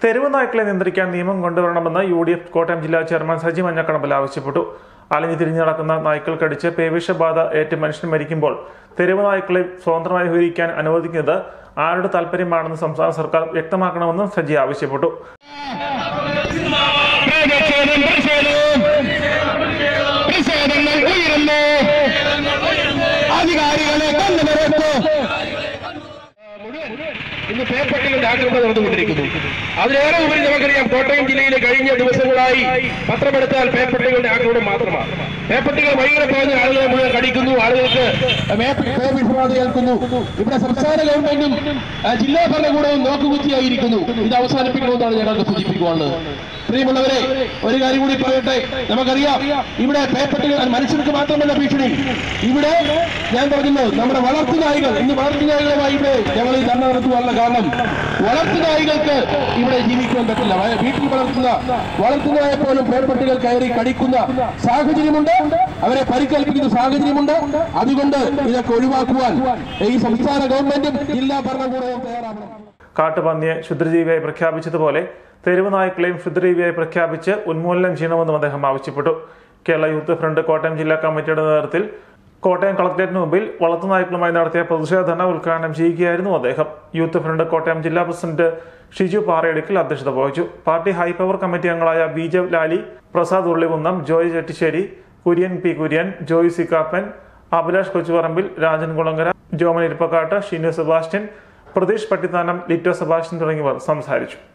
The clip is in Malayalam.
തെരുവ് നായ്ക്കളെ നിയന്ത്രിക്കാൻ നിയമം കൊണ്ടുവരണമെന്ന് UDF കോട്ടയം ജില്ലാ ചെയർമാൻ സജി മഞ്ഞക്കടമ്പൽ ആവശ്യപ്പെട്ടു. അലഞ്ഞു തിരിഞ്ഞു നടക്കുന്ന നായ്ക്കൾ കടിച്ച് പേവിഷബാധ ഏറ്റ് മനുഷ്യൻ മരിക്കുമ്പോൾ തെരുവ് നായ്ക്കളെ സ്വതന്ത്രമായി വിഹരിക്കാൻ അനുവദിക്കുന്നത് ആരുടെ താൽപര്യമാണെന്ന് സംസ്ഥാന സർക്കാർ വ്യക്തമാക്കണമെന്നും സജി ആവശ്യപ്പെട്ടു. ഇന്ന് പേപ്പട്ടികളുടെ ആക്രമണം നടന്നുകൊണ്ടിരിക്കുന്നു. അതിലേറെ ഉപരി നമുക്കറിയാം, കോട്ടയം ജില്ലയിലെ കഴിഞ്ഞ ദിവസങ്ങളായി പത്രമെടുത്താൽ പേപ്പട്ടികളുടെ ആക്രമണം മാത്രമാണ്. പേപ്പട്ടികൾ വഴികളെ പോകുന്ന ആളുകളെ മുഴുവൻ കടിക്കുന്നു, ആളുകൾക്ക് വിഷബാധ ഏൽക്കുന്നു. ഇവിടെ സംസ്ഥാന ഗവൺമെന്റും ജില്ലാ ഭരണകൂടവും നോക്കുകുത്തിയായിരിക്കുന്നു. ഇത് അവസാനിപ്പിക്കണമെന്നാണ് ഞങ്ങൾക്ക് സൂചിപ്പിക്കുവാനുള്ളത്. പ്രിയമുള്ളവരെ, ഒരു കാര്യം കൂടി പറയട്ടെ. നമുക്കറിയാം, ഇവിടെ പേപ്പട്ടികൾ മനുഷ്യർക്ക് മാത്രമല്ല ഭീഷണി. ഇവിടെ ഞാൻ പറഞ്ഞല്ലോ, നമ്മുടെ വളർത്തുനായികൾ, ഇന്ന് വളർത്തുനായികളുമായി ഇവിടെ ഞങ്ങൾ ഈ ധർണ നടത്തുവാനുള്ള കാരണം, വളർത്തുനായികൾക്ക് ഇവിടെ ജീവിക്കാൻ പറ്റില്ല. വീട്ടിൽ വളർത്തുനായെ പോലും പേപ്പട്ടികൾ കയറി കടിക്കുന്ന സാഹചര്യമുണ്ട്, അവരെ പരിക്കേൽപ്പിക്കുന്ന സാഹചര്യമുണ്ട്. അതുകൊണ്ട് ഇതൊക്കെ ഒഴിവാക്കുവാൻ ഈ സംസ്ഥാന ഗവൺമെന്റും ജില്ലാ ഭരണകൂടവും തയ്യാറാവണം. കാട്ടുപന്നിയെ ക്ഷുദ്രജീവിയായി പ്രഖ്യാപിച്ചതുപോലെ തെരുവ് നായ്ക്കളെയും ക്ഷുദ്രജീവിയായി പ്രഖ്യാപിച്ച് ഉന്മൂലനം ചെയ്യണമെന്നും അദ്ദേഹം ആവശ്യപ്പെട്ടു. കേരള യൂത്ത് ഫ്രണ്ട് കോട്ടയം ജില്ലാ കമ്മിറ്റിയുടെ നേതൃത്വത്തിൽ കോട്ടയം കളക്ടറേറ്റിന് മുമ്പിൽ വളർത്തുനായ്ക്കളുമായി നടത്തിയ പ്രതിഷേധ ധർണ ഉദ്ഘാടനം ചെയ്യുകയായിരുന്നു അദ്ദേഹം. യൂത്ത് ഫ്രണ്ട് കോട്ടയം ജില്ലാ പ്രസിഡന്റ് ഷിജു പാറയടിക്കൽ അധ്യക്ഷത വഹിച്ചു. പാർട്ടി ഹൈപവർ കമ്മിറ്റി അംഗങ്ങളായ ബിജെ Lali, Prasad ഉള്ളികുന്നം, Joy Chettissery, Kurian P Kurian, Joy C Kappan, Abhilash Kochuparambil, Rajan Kulangara, Joman Irippakkattu, Shinu Sebastian, Pratheesh Pattithanam, Lito Sebastian തുടങ്ങിയവർ സംസാരിച്ചു.